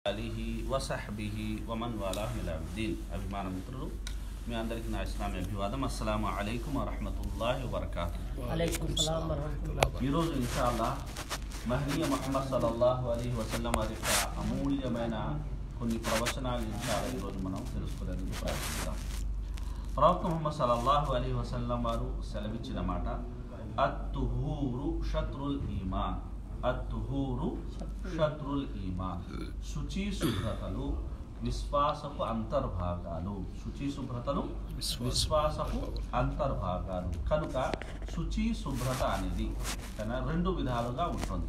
అలిహి వసహ్బిహి woman వాలాహు ఇలా ఉద్దీన్. అభిమాన మిత్రులు, మీ అందరికీ నా ఇస్లామీ అభివాదం. అస్సలాము అలైకుం వరహ్మతుల్లాహి వబరకాతుహు. ఈరోజు ఇన్షాల్లా మహనీయ ముహమ్మద్ సల్లల్లాహు అలైహి వసల్లం వారి యొక్క అమూల్యమైన కొన్ని ప్రవచనాలు ఇన్షాల్లా ఈరోజు మనం తెలుసుకోవడానికి ప్రయత్నిద్దాం. ప్రవక్త ముహమ్మద్ సల్లల్లాహు అలైహి వసల్లం వారు సెలవిచ్చిన మాట, అత్తుహూరు షత్రుల్ ఈమాన్. అత్తుహూరు షత్రుల్ ఈమాన్. శుచి శుభ్రతలు విశ్వాసపు అంతర్భాగాలు. శుచి శుభ్రతలు విశ్వాసపు అంతర్భాగాలు. కనుక శుచి శుభ్రత అనేది రెండు విధాలుగా ఉంటుంది.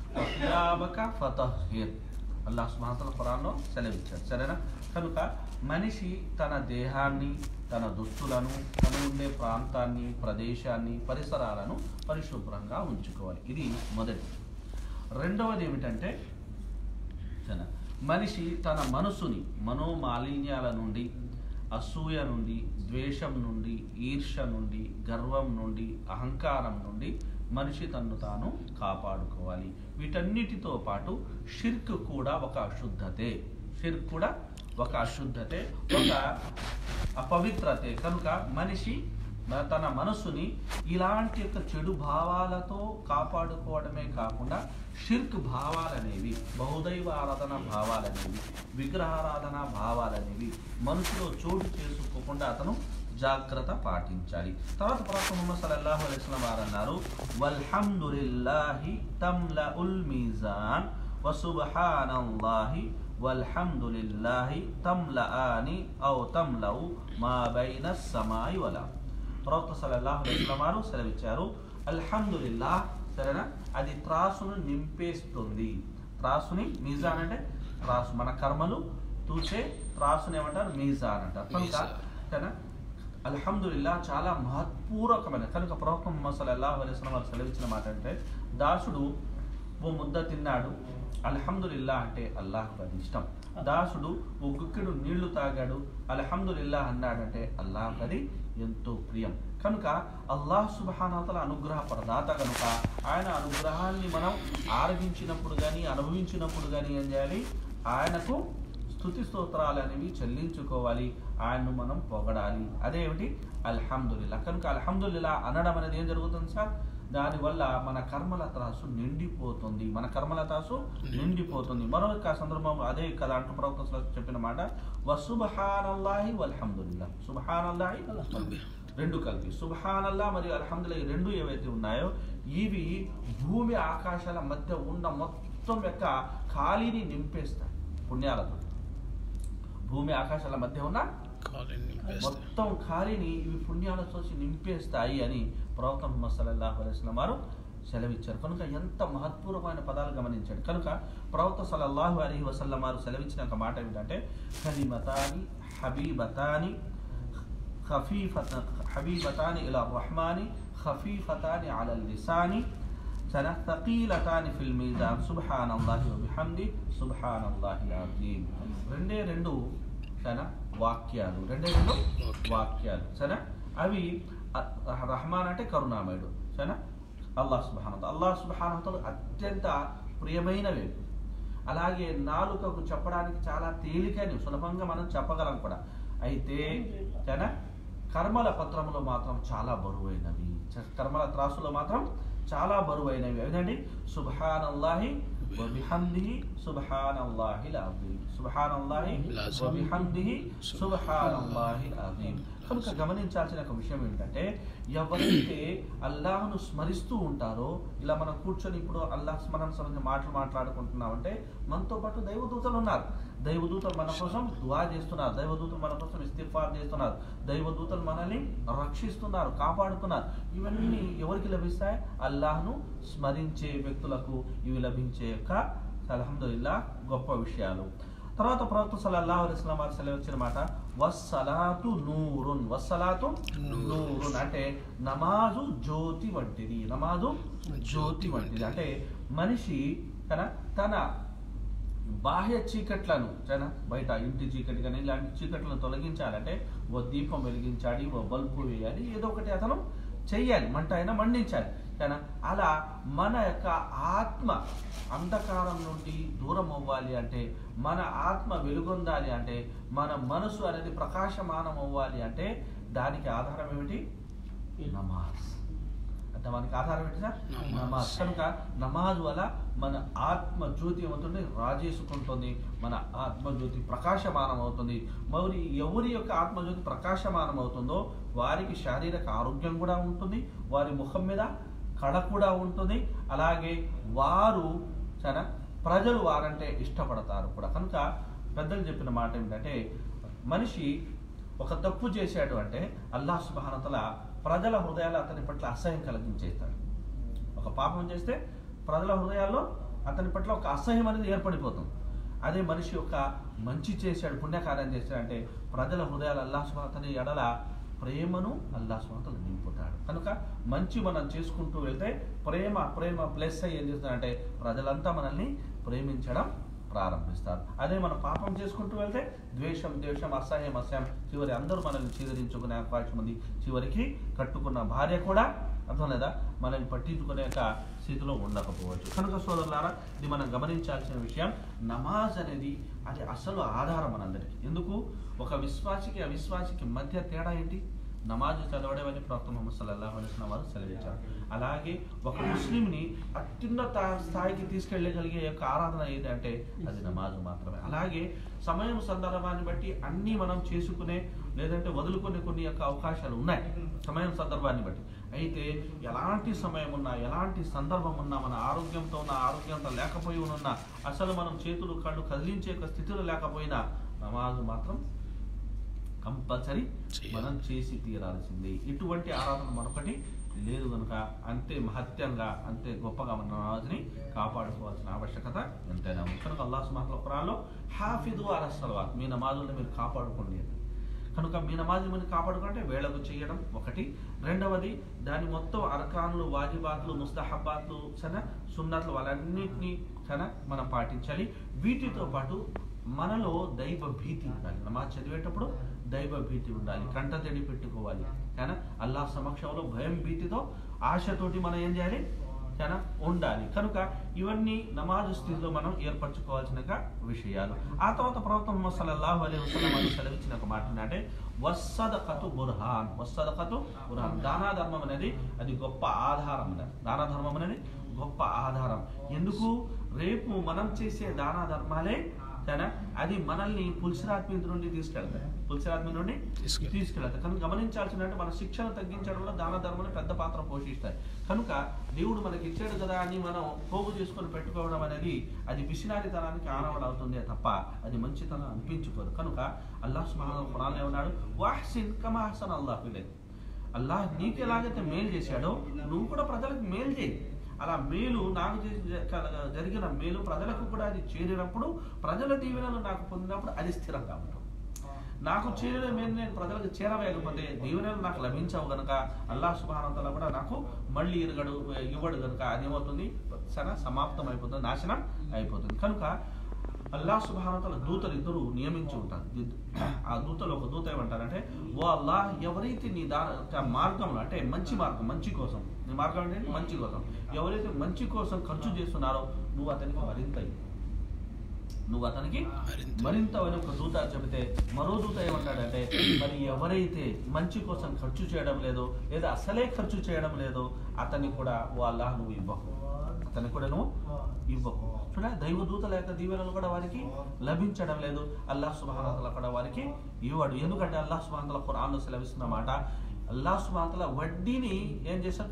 అల్లాహ్ సుబ్హానహు వ తఆలా ఖురాన్లో సెలవిచ్చారు, సరేనా? కనుక మనిషి తన దేహాన్ని, తన దుస్తులను, తను ఉండే ప్రాంతాన్ని, ప్రదేశాన్ని, పరిసరాలను పరిశుభ్రంగా ఉంచుకోవాలి. ఇది మొదటి. రెండవది ఏమిటంటే, మనిషి తన మనసుని మనోమాలిన్యాల నుండి, అసూయ నుండి, ద్వేషం నుండి, ఈర్ష్య నుండి, గర్వం నుండి, అహంకారం నుండి మనిషి తన్ను తాను కాపాడుకోవాలి. వీటన్నిటితో పాటు షిర్క్ కూడా ఒక అశుద్ధతే. షిర్క్ కూడా ఒక అశుద్ధతే, ఒక అపవిత్రతే. కనుక మనిషి తన మనసుని ఇలాంటి యొక్క చెడు భావాలతో కాపాడుకోవడమే కాకుండా షిర్క్ భావాలనేవి, బహుదైవ ఆరాధన భావాలనేవి, విగ్రహారాధన భావాలనేవి మనసులో చోటు చేసుకోకుండా అతను జాగ్రత్త పాటించాలి. తర్వాత ప్రవక్త ముహమ్మద్ సల్లల్లాహు అలైహి వసల్లం వారు అన్నారు, వల్హమ్దులిల్లాహి తమ్లఉల్ మీజాన్ వసుబ్హానల్లాహి వల్హమ్దులిల్లాహి తమ్లఆని ఔ తమ్లౌ మా బైన సమాయి వల. ప్రవక్త సల్లల్లాహు అలైహి వసల్లం వారు సెలవిచ్చారు, అల్హమ్దులిల్లాహ్, సరేనా, అది త్రాసును నింపేస్తుంది. త్రాసుని, మీజాన్ అంటే త్రాసు, మన కర్మలు తూచే త్రాసుని ఏమంటారు? మీజాన్ అంటారు. కనుక సరేనా, అల్హమ్దులిల్లాహ్ చాలా మహత్పూర్వకమైన. కనుక ప్రవక్త ముహమ్మద్ సల్లల్లాహు అలైహి వసల్లం వారు సెలవిచ్చిన మాట అంటే, దాసుడు ఓ ముద్ద తిన్నాడు, అల్హమ్దులిల్లాహ్ అంటే అల్లాహ్కు అది ఇష్టం. దాసుడు ఓ గుక్కెడు నీళ్లు తాగాడు, అల్హమ్దులిల్లాహ్ అన్నాడంటే అల్లాహ్కు అది ఎంతో ప్రియం. కనుక అల్లాహ్ సుబ్హానహు వ తఆలా అనుగ్రహ ప్రదాత. కనుక ఆయన అనుగ్రహాన్ని మనం ఆరగించినప్పుడు కానీ, అనుభవించినప్పుడు కానీ ఏం చేయాలి? ఆయనకు స్తుతి స్తోత్రాలు అనేవి చెల్లించుకోవాలి, ఆయన్ను మనం పొగడాలి. అదేమిటి? అల్హమ్దులిల్లాహ్. కనుక అల్హమ్దులిల్లాహ్ అనడం అనేది ఏం జరుగుతుంది సార్? దానివల్ల మన కర్మల త్రాసు నిండిపోతుంది. మన కర్మల త్రాసు నిండిపోతుంది. మరొక సందర్భంలో అదే కదా అంటూ ప్రవక్త చెప్పిన మాట, వసుబ్హానల్లాహి వల్హమ్దులిల్లాహ్. సుబ్హానల్లాహి రెండు కలిపి, సుబ్హానల్లాహ్ మరియు అల్హమ్దులిల్లాహ్ రెండు ఏవైతే ఉన్నాయో ఇవి భూమి ఆకాశాల మధ్య ఉన్న మొత్తం యొక్క ఖాళీని నింపేస్తాయి పుణ్యాలతో. భూమి ఆకాశాల మధ్య ఉన్న మొత్తం ఖాళీని ఇవి పుణ్యాలతో నింపేస్తాయి అని ప్రవక్త ముహమ్మద్ సల్లల్లాహు అలైహి వసల్లం వారు సెలవిచ్చారు. కనుక ఎంత మహత్పూర్వమైన పదాలు గమనించాడు. కనుక ప్రవక్త సల్లల్లాహు అలైహి వసల్లం వారు సెలవిచ్చిన ఒక మాట ఏమిటంటే, కలిమతాని హబీబతాని హబీబతాని ఇలా రహ్మాని ఖఫీఫతాని అలల్ లిసాని థకీలతాని ఫిల్ మీజాన్ సుబ్హానల్లాహి వ బిహమ్ది సుబ్హానల్లాహిల్ అజీమ్. రెండే రెండు వాక్యాలు, వాక్యాలు సరే. అవి రహమాన్ అంటే కరుణామయుడు, సరేనా, అల్లాహ్ సుబ్హానహు వ తఆలా అత్యంత ప్రియమైనవి. అలాగే నాలుకకు చెప్పడానికి చాలా తేలికని, సులభంగా మనం చెప్పగలం కూడా. అయితే సరేనా, కర్మల పత్రంలో మాత్రం చాలా బరువైనవి. కర్మల త్రాసులో మాత్రం చాలా బరువైనవి. ఏదండి? సుబ్హానల్లాహి వ బిహమ్దిహి సుబ్హానల్లాహిల్ అజీమ్. సుబ్హానల్లాహి వ బిహమ్దిహి సుబ్హానల్లాహిల్ అజీమ్. కనుక గమనించాల్సిన ఒక విషయం ఏంటంటే, ఎవరైతే అల్లాహ్ను స్మరిస్తూ ఉంటారో, ఇలా మనం కూర్చొని ఇప్పుడు అల్లాహ్ స్మరణ సంబంధించిన మాటలు మాట్లాడుకుంటున్నామంటే మనతో పాటు దైవదూతలు ఉన్నారు. దైవదూతలు మన కోసం దుఆ చేస్తున్నారు, దైవదూతలు మన కోసం ఇస్తిగ్ఫార్ చేస్తున్నారు, దైవదూతలు మనల్ని రక్షిస్తున్నారు, కాపాడుతున్నారు. ఇవన్నీ ఎవరికి లభిస్తాయి? అల్లాహ్ను స్మరించే వ్యక్తులకు ఇవి లభించే యొక్క అల్హమ్దులిల్లాహ్ గొప్ప విషయాలు. తర్వాత ప్రవక్త సల్లల్లాహు అలైహి వసల్లం వారు సెలవిచ్చిన మాట, వస్సలాతు నూరున్. వస్సలాతు నూరున్ అంటే నమాజు జ్యోతి వంటిది. నమాజు జ్యోతి వంటిది అంటే మనిషి తన బాహ్య చీకట్లను, బయట ఇంటి చీకటి కానీ ఇలాంటి చీకట్లను తొలగించాలంటే ఓ దీపం వెలిగించాలి, ఓ బల్బు వేయాలి, ఏదో ఒకటి అతను చెయ్యాలి, మంట అయినా మండించాలి. కానీ అలా మన యొక్క ఆత్మ అంధకారం నుండి దూరం అవ్వాలి అంటే, మన ఆత్మ వెలుగొందాలి అంటే, మన మనసు అనేది ప్రకాశమానం అవ్వాలి అంటే దానికి ఆధారం ఏమిటి? నమాజ్. అంటే మనకి ఆధారం ఏంటి సార్? నమాజ్. కనుక నమాజ్ వల్ల మన ఆత్మ జ్యోతి ఏమవుతుంది? రాజేసుకుంటుంది, మన ఆత్మజ్యోతి ప్రకాశమానం అవుతుంది. మరి ఎవరి యొక్క ఆత్మజ్యోతి ప్రకాశమానం అవుతుందో వారికి శారీరక ఆరోగ్యం కూడా ఉంటుంది, వారి ముఖం మీద కళ కూడా ఉంటుంది, అలాగే వారు చాలా ప్రజలు వారంటే ఇష్టపడతారు కూడా. కనుక పెద్దలు చెప్పిన మాట ఏమిటంటే, మనిషి ఒక తప్పు చేశాడు అంటే అల్లాహ్ సుబ్హానహు వ తఆలా ప్రజల హృదయాలు అతని పట్ల అసహ్యం కలిగించేస్తాడు. ఒక పాపం చేస్తే ప్రజల హృదయాల్లో అతని పట్ల ఒక అసహ్యం అనేది ఏర్పడిపోతుంది. అదే మనిషి ఒక మంచి చేశాడు, పుణ్యకార్యం చేశాడంటే ప్రజల హృదయాలు అల్లాహ్ సుబ్హానహు వ తఆలా ఎడల ప్రేమను అల్లాహ్ సుబ్హానహు వ తఆలా నింపుతాడు. కనుక మంచి మనం చేసుకుంటూ వెళ్తే ప్రేమ ప్లస్ అయ్యి ఏం చేస్తాడంటే ప్రజలంతా మనల్ని ప్రేమించడం ప్రారంభిస్తారు. అదే మనం పాపం చేసుకుంటూ వెళ్తే ద్వేషం, అసహ్యం, చివరి అందరూ మనల్ని చీదరించుకునే అవకాశం ఉంది. చివరికి కట్టుకున్న భార్య కూడా అర్థం లేదా మనల్ని పట్టించుకునే స్థితిలో ఉండకపోవచ్చు. కనుక సోదరులారా, ఇది మనం గమనించాల్సిన విషయం. నమాజ్ అనేది అది అసలు ఆధారం మనందరికీ. ఎందుకు? ఒక విశ్వాసికి అవిశ్వాసికి మధ్య తేడా ఏంటి? నమాజ్ చదవడం అని ప్రవక్త ముహమ్మద్ సల్లల్లాహు అలైహి వసల్లం వారు సెలవించారు. అలాగే ఒక ముస్లింని అత్యున్నత స్థాయికి తీసుకెళ్ళగలిగే యొక్క ఆరాధన ఏదంటే అది నమాజ్ మాత్రమే. అలాగే సమయం సందర్భాన్ని బట్టి అన్నీ మనం చేసుకునే లేదంటే వదులుకునే కొన్ని యొక్క అవకాశాలు ఉన్నాయి సమయం సందర్భాన్ని బట్టి. అయితే ఎలాంటి సమయం ఉన్నా, ఎలాంటి సందర్భం ఉన్నా, మన ఆరోగ్యంతో ఉన్న, ఆరోగ్యంతో లేకపోయి ఉన్నా, అసలు మనం చేతులు కళ్ళు కదిలించే స్థితిలో లేకపోయినా నమాజ్ మాత్రం కంపల్సరీ మనం చేసి తీరాల్సింది. ఇటువంటి ఆరాధన మరొకటి లేదు కనుక అంతే మహత్యంగా, అంతే గొప్పగా మన నమాజ్ని కాపాడుకోవాల్సిన ఆవశ్యకత ఎంతైనా ఉంది. కనుక అల్లాహ్ సుబ్హానహు వ తఆలా హాఫిదు అలా సలవాత్, మీ నమాజుల్ని మీరు కాపాడుకోండి. కనుక మీ నమాజ్ మీరు కాపాడుకుంటే వేళకు చేయడం ఒకటి. రెండవది దాని మొత్తం అర్కాన్లు, వాజిబాత్లు, ముస్తహబ్బాత్లు, సున్నత్లు వాళ్ళన్నింటినీ మనం పాటించాలి. వీటితో పాటు మనలో దైవ భీతి ఉండాలి. నమాజ్ చదివేటప్పుడు దైవ భీతి ఉండాలి, కంటతడి పెట్టుకోవాలి. కానీ అల్లాహ్ సమక్షంలో భయం, భీతితో, ఆశతోటి మనం ఏం చేయాలి? ఉండాలి. కనుక ఇవన్నీ నమాజ్ స్థితిలో మనం ఏర్పరచుకోవాల్సిన విషయాలు. ఆ తర్వాత ప్రవక్త ముహమ్మద్ సల్లల్లాహు అలైహి వసల్లం సెలవిచ్చిన ఒక మాట అంటే వస్సదఖతు బుర్హాన్. దాన ధర్మం అనేది అది గొప్ప ఆధారం. దాన ధర్మం అనేది గొప్ప ఆధారం. ఎందుకు? రేపు మనం చేసే దాన ధర్మాలే అది మనల్ని పుల్సిరాత్మి నుండి తీసుకెళ్తాయి, కనుక గమనించాల్సినట్టు మన శిక్షణ తగ్గించడంలో దాన ధర్మాలు పెద్ద పాత్ర పోషిస్తాయి. కనుక దేవుడు మనకి ఇచ్చాడు కదా అని మనం పోగు చేసుకొని పెట్టుకోవడం అనేది అది పిసినారితనానికి ఆనవాడు అవుతుంది తప్ప అది మంచితనం అనిపించుకోదు. కనుక అల్లాహ్ సుబ్హానహు వ తఆలా ఏమన్నాడు? వహ్సిన్ కమా అహ్సన అల్లాహు ఇలైక్. అల్లాహ్ నీకు ఎలాగైతే మేలు చేశాడో నువ్వు కూడా ప్రజలకు మేలు చేయి. అలా మేలు నాకు జరిగిన మేలు ప్రజలకు కూడా అది చేరినప్పుడు, ప్రజల దీవెనలు నాకు పొందినప్పుడు అది స్థిరంగా ఉంటుంది. నాకు చేరిన మేలు నేను ప్రజలకు చేరవేయకపోతే దీవెనలు నాకు లభించవు కనుక అల్లాహ్ సుబ్హానహు వ తఆలా కూడా నాకు మళ్ళీ ఇవ్వడు కనుక అదేమవుతుంది? సమాప్తం అయిపోతుంది, నాశనం అయిపోతుంది. కనుక అల్లాహ్ సుబ్హానహు వ తఆలా దూతలు ఇద్దరు నియమించి ఉంటారు. ఆ దూతలు ఒక దూత ఏమంటారంటే, ఓ అల్లాహ్, ఎవరైతే నీ మార్గంలో అంటే మంచి మార్గం, మంచి కోసం, నీ మార్గం అంటే మంచి కోసం, ఎవరైతే మంచి కోసం ఖర్చు చేస్తున్నారో నువ్వు అతనికి మరింత అని ఒక దూత చెబితే, మరో దూత ఏమంటాడంటే, మరి ఎవరైతే మంచి కోసం ఖర్చు చేయడం లేదో లేదా అసలే ఖర్చు చేయడం లేదో అతనికి కూడా ఓ అల్లాహ్ నువ్వు ఇవ్వకు, చూడ దైవదూతల యొక్క దీవెనలు కూడా వారికి లభించడం లేదు. అల్లాహ్ సుబ్హానహు వ తఆలా కూడా వారికి ఇవ్వడు. ఎందుకంటే అల్లాహ్ సుబ్హానహు వ తఆలా ఖురాన్లో సెలవిస్తున్న మాట, అల్లాహ్ సుబ్హానహు వ తఆలా వడ్డీని ఏం చేస్తాడు?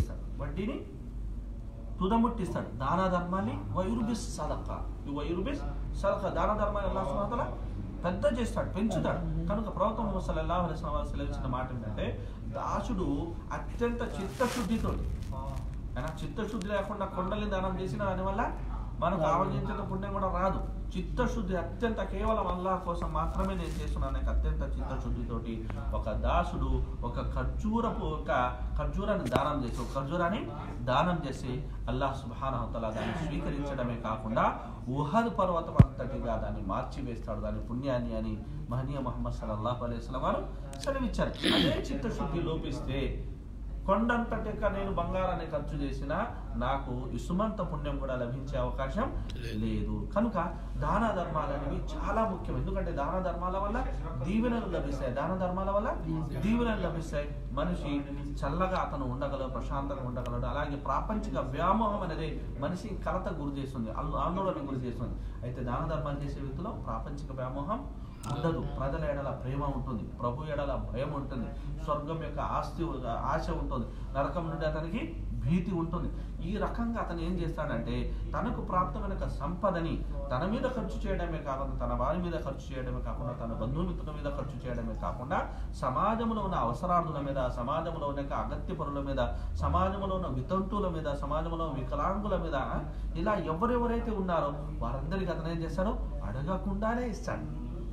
తుదముట్టిస్తాడు. దాన ధర్మాన్ని వయుర్బిస్ సదకా దాన ధర్మాన్ని అల్లాహ్ సుబ్హానహు వ తఆలా పెద్ద చేస్తాడు, పెంచుతాడు. కనుక ప్రవక్త ముహమ్మద్ సల్లల్లాహు అలైహి వసల్లం సెలవించిన మాట ఏంటంటే, దాసుడు అత్యంత చిత్తశుద్ధితో, చిత్తశుద్ధి లేకుండా కొండల్ని దానం చేసిన దానివల్ల మనకు ఆవగించిన పుణ్యం కూడా రాదు. చిత్తశుద్ధి అత్యంత కేవలం అల్లాహ్ కోసం మాత్రమే నేను చేస్తున్నాను అత్యంత చిత్తశుద్ధితోటి ఒక దాసుడు ఒక ఖర్జూరాన్ని దానం చేసి అల్లాహ్ సుబ్హానహు వ తఆలా దాన్ని స్వీకరించడమే కాకుండా ఉహద్ పర్వతం అంతటిగా దాన్ని మార్చివేస్తాడు, దాని పుణ్యాన్ని అని మహనీయ ముహమ్మద్ సల్లల్లాహు అలైహి వసల్లం వారు సెలవిచ్చారు. అదే చిత్తశుద్ధి లోపిస్తే కొండంతటిక నేను బంగారాన్ని ఖర్చు చేసినా నాకు ఇసుమంత పుణ్యం కూడా లభించే అవకాశం లేదు. కనుక దాన ధర్మాలు అనేవి చాలా ముఖ్యం. ఎందుకంటే దాన ధర్మాల వల్ల దీవెనలు లభిస్తాయి. దాన ధర్మాల వల్ల దీవెనలు లభిస్తాయి. మనిషి చల్లగా అతను ఉండగలడు, ప్రశాంతంగా ఉండగలడు. అలాగే ప్రాపంచిక వ్యామోహం అనేది మనిషి కలత గురి చేస్తుంది, ఆందోళన గురి చేస్తుంది. అయితే దాన ధర్మాలు చేసే వ్యక్తిలో ప్రాపంచిక వ్యామోహం ఉండదు. ప్రజల ఎడల ప్రేమ ఉంటుంది, ప్రభు ఎడల భయం ఉంటుంది, స్వర్గం యొక్క ఆశ ఉంటుంది, నరకం నుండి అతనికి భీతి ఉంటుంది. ఈ రకంగా అతను ఏం చేస్తాడంటే తనకు ప్రాప్తమైన సంపదని తన మీద ఖర్చు చేయడమే కాకుండా, తన వారి మీద ఖర్చు చేయడమే కాకుండా, తన బంధుమిత్రుల మీద ఖర్చు చేయడమే కాకుండా, సమాజంలో ఉన్న అవసరార్థుల మీద, సమాజంలో ఉన్న అగత్య పనుల మీద, సమాజంలో ఉన్న వితంతువుల మీద, సమాజంలో వికలాంగుల మీద, ఇలా ఎవరెవరైతే ఉన్నారో వారందరికీ అతను ఏం చేస్తాడో అడగకుండానే ఇస్తాడు.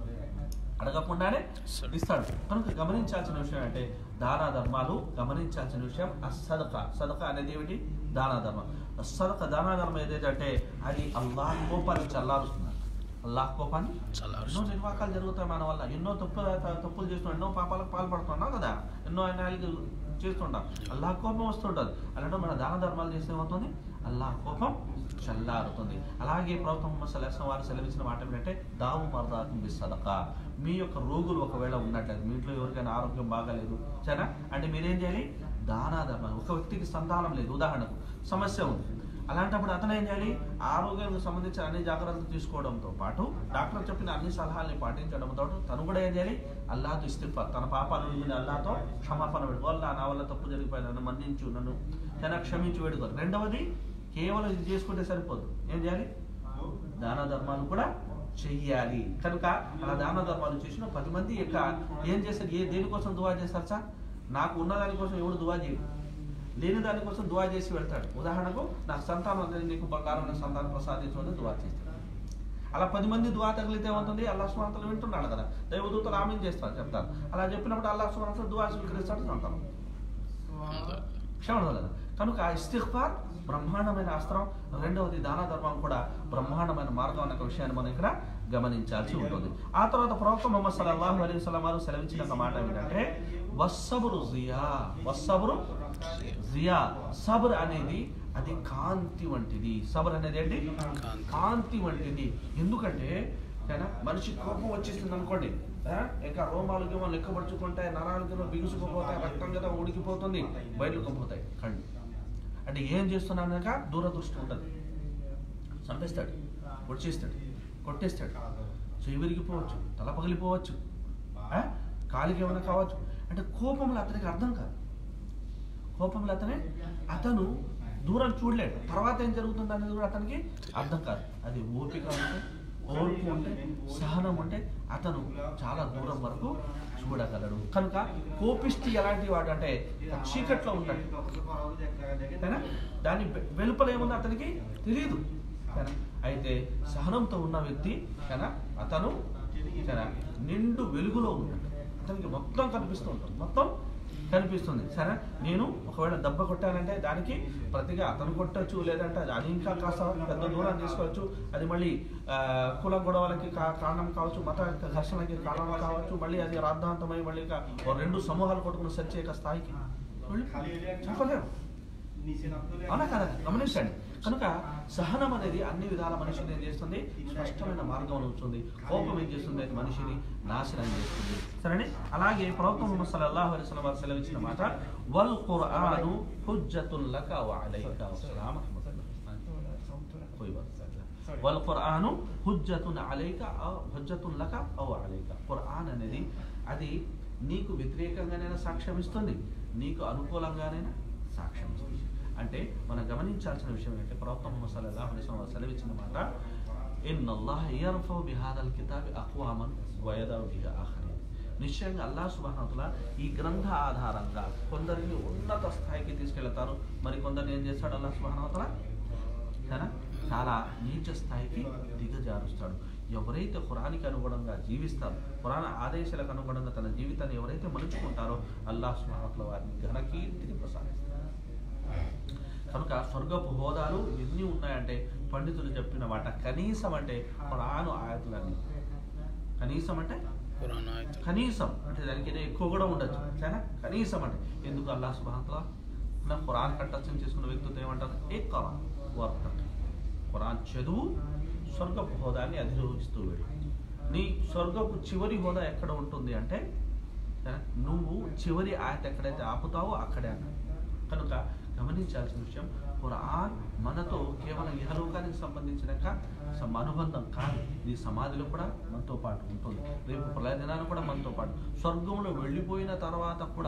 కనుక గమనించాల్సిన విషయం అంటే దాన ధర్మాలు గమనించాల్సిన విషయం. సదక అనేది ఏమిటి? దాన ధర్మం. దాన ధర్మం ఏదైతే అది అల్లాహ్ కోపాన్ని చల్లారుస్తుంది. అల్లాహ్ కోపాన్ని ఎన్నో నిర్వాకాలు జరుగుతాయి మన వల్ల, ఎన్నో తప్పులు చేస్తున్నాం, ఎన్నో పాపాలకు పాల్పడుతున్నాం కదా, ఎన్నో అన్యాయాలు చేస్తుంటాం, అల్లాహ్ కోపం వస్తుంటుంది. అలాంటి మన దాన ధర్మాలు చేస్తే ఏమవుతుంది? అల్లాహ్ కోపం చల్లారుతుంది. అలాగే ప్రవక్త ముహమ్మద్ సల్లల్లాహు అలైహి వసల్లం వారు సెలవిచ్చిన మాట ఏంటంటే దావు మర్దాకుం బిస్సదకా. మీ యొక్క రోగులు ఒకవేళ ఉన్నట్లయితే, మీ ఇంట్లో ఎవరికైనా ఆరోగ్యం బాగాలేదు సరేనా అంటే మీరేం చేయాలి? దానా ధర్మాలు. ఒక వ్యక్తికి సంతానం లేదు, ఉదాహరణకు సమస్య ఉంది, అలాంటప్పుడు అతను ఏం చేయాలి? ఆరోగ్యానికి సంబంధించిన అన్ని జాగ్రత్తలు తీసుకోవడంతో పాటు, డాక్టర్ చెప్పిన అన్ని సలహాలని పాటించడంతో తను కూడా ఏం చేయాలి? అల్లాహ్తో ఇస్తిగ్ఫార్, తన పాపాల నుండి అల్లాహ్తో క్షమాపణ వేడుకో. అల్లాహ్ నా వల్ల తప్పు జరిగిపోయి నన్ను మన్నించు, నన్ను క్షమించి వేడుకో. రెండవది కేవలం ఇది చేసుకుంటే సరిపోదు, ఏం చేయాలి? దాన ధర్మాలు కూడా చెయ్యాలి. కనుక అలా దాన ధర్మాలు చేసిన 10 మంది యొక్క ఏం చేస్తారు? దేనికోసం దువా చేస్తారు సార్? నాకు ఉన్న దానికోసం ఎవడు దువా చేయడు, లేని దానికోసం దువా చేసి వెళ్తాడు. ఉదాహరణకు నాకు సంతానం, నీకు బంగారమైన సంతానం ప్రసాదించమని దువా చేస్తాడు. అలా 10 మంది దువా తగిలితే ఏమవుతుంది? అల్లాహ్ సుబ్హానహు వ తఆలా వింటున్నాడు కదా, దైవదూతలు ఆమీన్ చేస్తారు, చెప్తారు. అలా చెప్పినప్పుడు అల్లాహ్ సుబ్హానహు వ తఆలా దువా స్వీకరిస్తాడు, సంతానం క్షమణ కదా. కనుక ఇస్తిగ్ఫార్ బ్రహ్మాండమైన అస్త్రం. రెండవది దాన ధర్మం కూడా బ్రహ్మాండమైన మార్గం అనే విషయాన్ని మనం ఇక్కడ గమనించాల్సి ఉంటుంది. ఆ తర్వాత ప్రవక్త ముహమ్మద్ సల్లల్లాహు అలైహి వసల్లం వారు సెలవించిన ఒక మాట ఏంటంటే వస్సబ్రు జియా. సబ్ర్ అనేది అది కాంతి వంటిది. సబ్ర్ అనేది ఏంటి? కాంతి వంటిది. ఎందుకంటే మనిషి కోపం వచ్చేసింది అనుకోండి, ఇంకా రోమాలకి మనం లెక్కపరుచుకుంటాయి, నరాలకి బిగుసుకుపోతాయి, రక్తం కదా ఉడికిపోతుంది, బయటకు పోతాయి కళ్ళు. అంటే ఏం చేస్తున్నాక దూరదృష్టి ఉంటుంది, చంపేస్తాడు, పొడిచేస్తాడు, కొట్టేస్తాడు, చెయ్యి విరిగిపోవచ్చు, తల పగిలిపోవచ్చు, కాలికి ఏమైనా కావచ్చు. అంటే కోపంలో అతనికి అర్థం కాదు, కోపంలో అతను దూరం చూడలేడు, తర్వాత ఏం జరుగుతుంది అనేది కూడా అతనికి అర్థం కాదు. అది ఓపిక ఉంటే, ఓర్పు ఉంటే, సహనం ఉంటే అతను చాలా దూరం వరకు చూడగలడు. కనుక కోపిష్టి ఎలాంటి వాడు అంటే చీకట్లో ఉన్నట్టు, దాని వెలుపల ఏముందో అతనికి తెలియదు. అయితే సహనంతో ఉన్న వ్యక్తి అతను నిండు వెలుగులో ఉన్నాడు, అతనికి మొత్తం కనిపిస్తూ ఉంటుంది, మొత్తం కనిపిస్తుంది. సరే, నేను ఒకవేళ దెబ్బ కొట్టానంటే దానికి ప్రతిగా అతను కొట్టచ్చు, లేదంటే అది ఇంకా కాస్త పెద్ద దూరం తీసుకోవచ్చు, అది మళ్ళీ కుల గొడవలకి కారణం కావచ్చు, మత ఘర్షణకి కారణం కావచ్చు, మళ్ళీ అది రాద్ధాంతమై మళ్ళీ 2 సమూహాలు కొట్టుకుని సరిచే స్థాయికి చెప్పలేము. అవునా కదా? గమనించండి. కనుక సహనం అనేది అన్ని విధాల మనిషిని ఏం చేస్తుంది? స్పష్టమైన మార్గం ఉంచుతుంది. కోపం ఏం చేస్తుంది? అది మనిషిని నాశనం చేస్తుంది. సరే, అలాగే ప్రవక్త ముహమ్మద్ సల్లల్లాహు అలైహి వసల్లం వారు సెలవిచ్చిన మాట వల్ ఖుర్ఆను హుజ్జతున్ లక వ అలైక. వల్ ఖుర్ఆను హుజ్జతున్ అలైక హుజ్జతున్ లక వ అలైక. ఖుర్ఆన్ అనేది అది నీకు వ్యతిరేకంగానైనా సాక్ష్యం ఇస్తుంది, నీకు అనుకూలంగానైనా సాక్ష్యం ఇస్తుంది. అంటే మనం గమనించాల్సిన విషయం ఏంటంటే ప్రవక్త ముహమ్మద్ సల్లల్లాహు అలైహి వసల్లం సెలవిచ్చిన మాట ఇన్నల్లాహ యర్ఫౌ బిహాదల్ కితాబి అఖ్వామన్ వ యదౌ బిహి ఆఖరీన్. నిశ్చయంగా అల్లాహ్ సుబ్హానహు వ తఆలా ఈ గ్రంథ ఆధారంగా కొందరిని ఉన్నత స్థాయికి తీసుకెళ్తారు, మరి కొందరిని ఏం చేస్తాడు అల్లాహ్ సుబ్హానహు వ తఆలా? చాలా నీచ స్థాయికి దిగజారుస్తాడు. ఎవరైతే ఖురానికి అనుగుణంగా జీవిస్తారో, ఖురాన్ ఆదేశాలకు అనుగుణంగా తన జీవితాన్ని ఎవరైతే మలుచుకుంటారో అల్లాహ్ సుబ్హానహు వ తఆలా వారిని ఘనకీర్తిని ప్రసాదిస్తారు. కనుక స్వర్గపు హోదాలు ఎన్ని ఉన్నాయంటే పండితులు చెప్పిన మాట కనీసం అంటే ఖురాను ఆయతులన్నీ, కనీసం అంటే కనీసం అంటే దానికి ఎక్కువ కూడా ఉండొచ్చు, సరేనా? కనీసం అంటే ఎందుకు అల్లాహ్ సుబ్హానహు వ తఆలా నా ఖురాన్ కంఠస్థం చేసుకున్న వ్యక్తితో ఏమంటారు? ఇక్రా వర్తక్. ఖురాన్ చదువు, స్వర్గపు హోదాన్ని అధిరోహిస్తూ వెళ్ళు. నీ స్వర్గపు చివరి హోదా ఎక్కడ ఉంటుంది అంటే నువ్వు చివరి ఆయత ఎక్కడైతే ఆపుతావో అక్కడే అన్నాడు. కనుక గమనించాల్సిన విషయం, ఖురాన్ మనతో కేవలం ఇహలోకానికి సంబంధించిన అనుబంధం కాదు, ఇది సమాధిలో కూడా మనతో పాటు ఉంటుంది, రేపు ప్రళయ దినాలు కూడా మనతో పాటు, స్వర్గంలో వెళ్ళిపోయిన తర్వాత కూడా.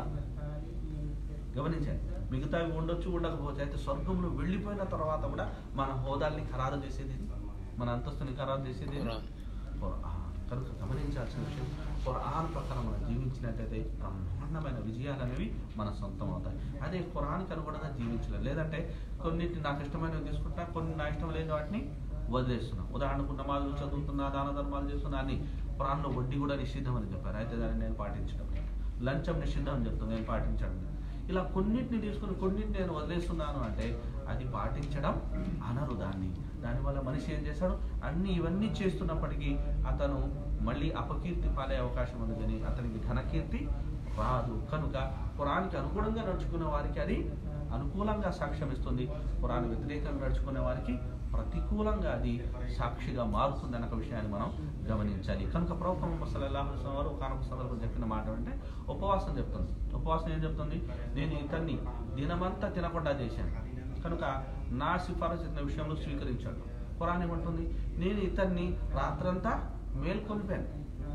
గమనించండి, మిగతావి ఉండొచ్చు ఉండకపోవచ్చు, అయితే స్వర్గంలో వెళ్ళిపోయిన తర్వాత కూడా మన హోదాల్ని ఖరారు చేసేది, మన అంతస్తుని ఖరారు చేసేది ఖురాన్. కనుక గమనించాల్సిన విషయం, ఖురాన్ ప్రకారం మనం జీవించినట్టయితే బ్రహ్మాండమైన విజయాలు అనేవి మన సొంతం అవుతాయి. అదే ఖురాన్కి అనుగుణంగా జీవించలేదు, లేదంటే కొన్నింటిని నాకు ఇష్టమైనవి తీసుకుంటా, కొన్ని నా ఇష్టం లేని వాటిని వదిలేస్తున్నా. ఉదాహరణకు నమాజులు చదువుతున్నా, దాన ధర్మాలు చేస్తున్నా అని. ఖురాన్లో వడ్డీ కూడా నిషిద్ధం అని చెప్పారు, అయితే దాన్ని నేను పాటించడం. లంచం నిషిద్ధం అని చెప్తాను, నేను పాటించడం. ఇలా కొన్నింటిని తీసుకుని కొన్నింటిని నేను వదిలేస్తున్నాను అంటే అది పాటించడం అనరు దాన్ని. దానివల్ల మనిషి ఏం చేశాడు, ఇవన్నీ చేస్తున్నప్పటికీ అతను మళ్ళీ అపకీర్తి పాలే అవకాశం ఉంది, కానీ అతనికి ఘనకీర్తి రాదు. కనుక ఖురాన్కి అనుగుణంగా నడుచుకునే వారికి అది అనుకూలంగా సాక్ష్యం ఇస్తుంది, ఖురాన్ వ్యతిరేకంగా నడుచుకునే వారికి ప్రతికూలంగా అది సాక్షిగా మారుతుంది అన్న విషయాన్ని మనం గమనించాలి. కనుక ప్రవక్త ముహమ్మద్ సల్లల్లాహు అలైహి వసల్లం వారు ఒకనొక సందర్భం చెప్పిన మాట అంటే ఉపవాసం చెప్తుంది. ఉపవాసం ఏం చెప్తుంది? నేను ఇతన్ని దినమంతా తినకుండా చేశాను కనుక నా సిఫారసు ఇతని విషయంలో స్వీకరించాడు. ఖురాన్ ఏమంటుంది? నేను ఇతన్ని రాత్రంతా మేల్కొల్పాను,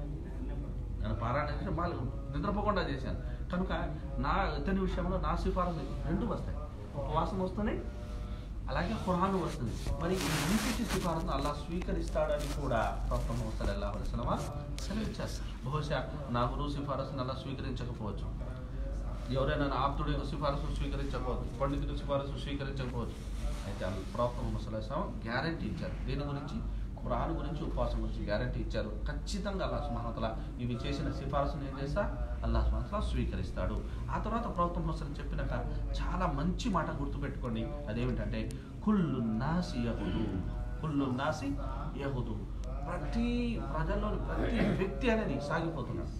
నేను పారాయణ నిద్రపోకుండా చేశాను కనుక ఇతని విషయంలో నా సిఫారసు రెండు వస్తాయి, ఉపవాసం వస్తుంది, అలాగే ఖురాన్ వస్తుంది. మరి ఈ రెండింటి సిఫారసును అల్లాహ్ స్వీకరిస్తాడని కూడా ప్రవక్త ముహమ్మద్ సల్లల్లాహు అలైహి వసల్లం సెలవిచ్చారు. బహుశా నా గురువు సిఫారసును అల్లాహ్ స్వీకరించకపోవచ్చు, ఎవరైనా నా ఆప్తుడి సిఫారసు స్వీకరించకపోవచ్చు, పండితుడి సిఫారసు స్వీకరించకపోవచ్చు. అయితే ప్రవక్త ముహమ్మద్ సల్లల్లాహు అలైహి వసల్లం గ్యారంటీ ఇచ్చారు, దీని గురించి ఖురాన్ గురించి, ఉపవాసం గురించి గ్యారంటీ ఇచ్చారు. ఖచ్చితంగా అల్లాహ్ సుబ్హానహు వ తఆలా ఇవి చేసిన సిఫారసును ఏం చేస్తా అల్లాహ్ సుబ్హానహు వ తఆలా స్వీకరిస్తాడు. ఆ తర్వాత ప్రవక్త ముహమ్మద్ సల్లల్లాహు అలైహి వసల్లం చెప్పినాక చాలా మంచి మాట గుర్తుపెట్టుకోండి, అదేమిటంటే కుల్లు నాసి యహుదు, కుల్లు నాసి యహుదు. ప్రతి ప్రజల్లోని ప్రతి వ్యక్తి అనేది సాగిపోతున్నాడు,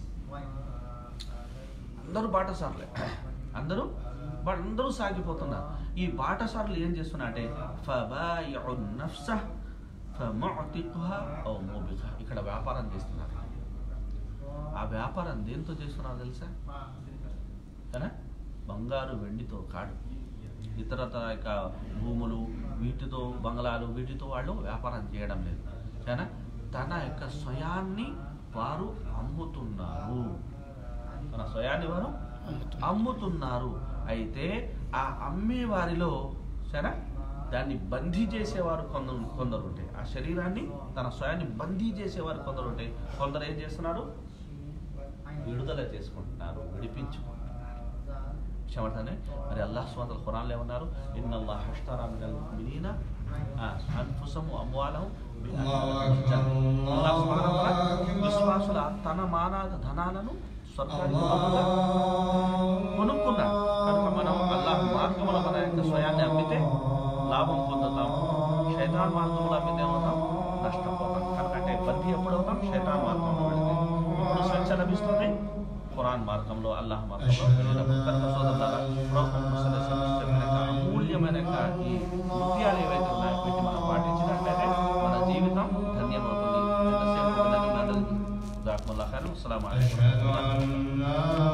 అందరూ బాటసారులే, అందరూ సాగిపోతున్నారు. ఈ బాటసారులు ఏం చేస్తున్నా అంటే ఫబాయిఉ నఫ్సహ్ ఫముఅతికుహా ఔ ముబిఖా, ఇక్కడ వ్యాపారం చేస్తున్నారు. ఆ వ్యాపారం దేంతో చేస్తున్నారు తెలుసా? కదా, బంగారు వెండితో కాదు, ఇతరత భూములు వీటితో, బంగ్లాలు వీటితో వాళ్ళు వ్యాపారం చేయడం లేదు. కానీ తన యొక్క స్వయాన్ని వారు అమ్ముతున్నారు, తన స్వయాన్ని వారు అమ్ముతున్నారు. అయితే ఆ అమ్మే వారిలో సరే దాన్ని బందీ చేసేవారు కొందరు ఉంటే, ఆ శరీరాన్ని తన స్వయాన్ని బందీ చేసేవారు కొందరు ఉంటే, కొందరు ఏం చేస్తున్నారు? విడుదల చేసుకుంటున్నారు, విడిపించుకుంటున్నారు. క్షమతనే మరి అల్లాహ్ సుబ్హానహు వ తఆలా ఖురాన్లో ఏమన్నారు? ఇన్నల్లాహ అష్తరా మినల్ ముమినీన అన్ఫుసహుమ్ వ అమ్వాలహుమ్ అల్లాహ్ సుబ్హానహు వ తఆలా విశ్వాసుల తన ధనాలను స్వర్గానికి కొనుక్కున్నాడు. కనుక మనం అల్లాహ్ మార్గంలో మన యొక్క స్వయాన్ని అమ్మితే లాభం పొందుతాము, శైతాన్ మార్గంలో అమ్మితే అవుతాం నష్టపోతాం. కనుకంటే బందీ ఎప్పుడు అవుతాం? శైతాన్ మార్గంలో వెళితే. ఇప్పుడు స్వేచ్ఛ లభిస్తుంది ఖురాన్ మార్గంలో, అల్లాహ్ మార్గంలో వెళ్ళినప్పుడు. కనుక సోదరులారా, ప్రవక్త ముహమ్మద్ సల్లల్లాహు అలైహి వసల్లం చెప్పిన అమూల్యమైన ఈ ముత్యాలు ఏవైతే ఉన్నాయో వీటిని మనం పాటించినట్లయితే మన జీవితం ధన్యమవుతుంది. ఎంతసేపు అస్సలాము అలైకుం.